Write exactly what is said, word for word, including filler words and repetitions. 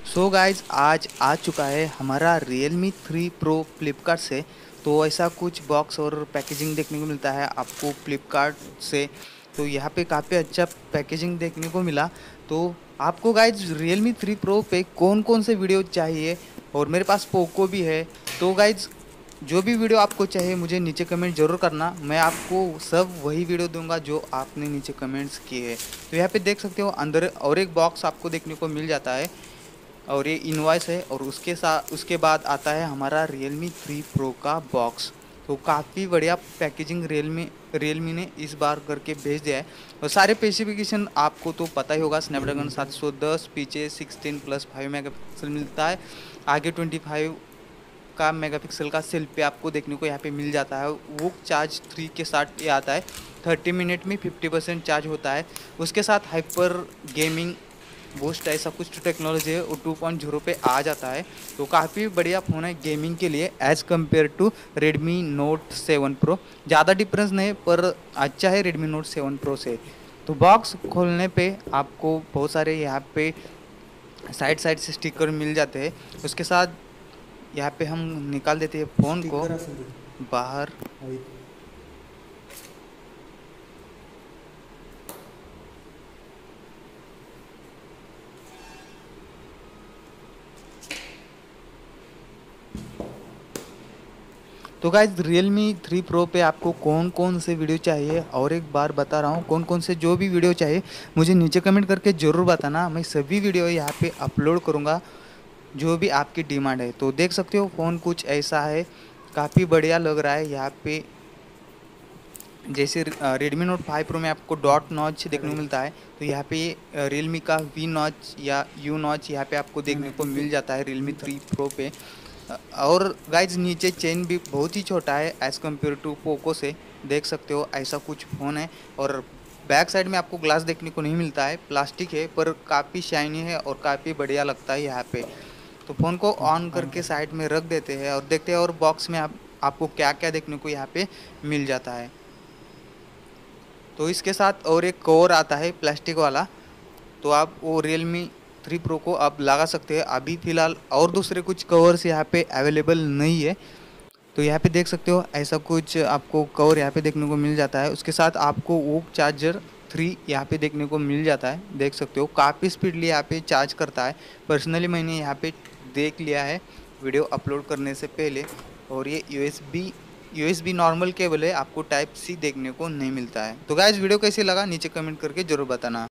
So guys आज आ चुका है हमारा Realme थ्री Pro फ्लिपकार्ट से। तो ऐसा कुछ बॉक्स और पैकेजिंग देखने को मिलता है आपको फ्लिपकार्ट से। तो यहाँ पे काफ़ी अच्छा पैकेजिंग देखने को मिला। तो आपको गाइज Realme थ्री Pro पे कौन कौन से वीडियो चाहिए, और मेरे पास पोको भी है। तो गाइज जो भी वीडियो आपको चाहिए मुझे नीचे कमेंट जरूर करना, मैं आपको सब वही वीडियो दूंगा जो आपने नीचे कमेंट्स किए हैं। तो यहाँ पे देख सकते हो अंदर और एक बॉक्स आपको देखने को मिल जाता है, और ये इनवॉइस है। और उसके साथ उसके बाद आता है हमारा Realme थ्री Pro का बॉक्स। तो काफ़ी बढ़िया पैकेजिंग Realme Realme ने इस बार करके भेज दिया है। और सारे स्पेसिफिकेशन आपको तो पता ही होगा, स्नैपड्रैगन सेवन टेन, पीछे सिक्सटीन प्लस फाइव मेगापिक्सल मिलता है, आगे ट्वेंटी फाइव का मेगापिक्सल का सेल्फी आपको देखने को यहाँ पे मिल जाता है। वो चार्ज थ्री के साथ ये आता है, थर्टी मिनट में फिफ्टी परसेंट चार्ज होता है। उसके साथ हाइपर गेमिंग बूस्ट ऐसा कुछ टेक्नोलॉजी है वो टू पॉइंट ज़ीरो पे आ जाता है। तो काफ़ी बढ़िया फ़ोन है गेमिंग के लिए as compare to Redmi Note seven Pro। ज़्यादा डिफरेंस नहीं पर अच्छा है Redmi Note सेवन Pro से। तो बॉक्स खोलने पे आपको बहुत सारे यहाँ पे साइड साइड से स्टिकर मिल जाते हैं। उसके साथ यहाँ पे हम निकाल देते हैं फ़ोन को स्टिकर असेल बाहर। हवी तो गाइज Realme थ्री Pro पे आपको कौन कौन से वीडियो चाहिए, और एक बार बता रहा हूँ कौन कौन से जो भी वीडियो चाहिए मुझे नीचे कमेंट करके ज़रूर बताना। मैं सभी वीडियो यहाँ पे अपलोड करूँगा जो भी आपकी डिमांड है। तो देख सकते हो फ़ोन कुछ ऐसा है, काफ़ी बढ़िया लग रहा है। यहाँ पे जैसे Redmi Note फाइव Pro में आपको डॉट नॉच देखने को मिलता है, तो यहाँ पे Realme का वी नॉच या यू नॉच यहाँ पे आपको देखने को मिल जाता है Realme थ्री Pro पे। और गाइज नीचे चेन भी बहुत ही छोटा है एज़ कम्पेयर टू पोको से। देख सकते हो ऐसा कुछ फ़ोन है। और बैक साइड में आपको ग्लास देखने को नहीं मिलता है, प्लास्टिक है पर काफ़ी शाइनी है और काफ़ी बढ़िया लगता है यहाँ पे। तो फ़ोन को ऑन करके साइड में रख देते हैं और देखते हैं और बॉक्स में आप आपको क्या क्या देखने को यहाँ पे मिल जाता है। तो इसके साथ और एक कवर आता है प्लास्टिक वाला, तो आप वो Realme थ्री Pro को आप लगा सकते हैं अभी फ़िलहाल। और दूसरे कुछ कवर्स यहाँ पे अवेलेबल नहीं है। तो यहाँ पे देख सकते हो ऐसा कुछ आपको कवर यहाँ पे देखने को मिल जाता है। उसके साथ आपको वो चार्जर थ्री यहाँ पे देखने को मिल जाता है। देख सकते हो काफ़ी स्पीडली यहाँ पे चार्ज करता है। पर्सनली मैंने यहाँ पे देख लिया है वीडियो अपलोड करने से पहले। और ये यूएसबी यूएसबी नॉर्मल केबल है, आपको टाइप सी देखने को नहीं मिलता है। तो गाइस वीडियो कैसे लगा नीचे कमेंट करके ज़रूर बताना।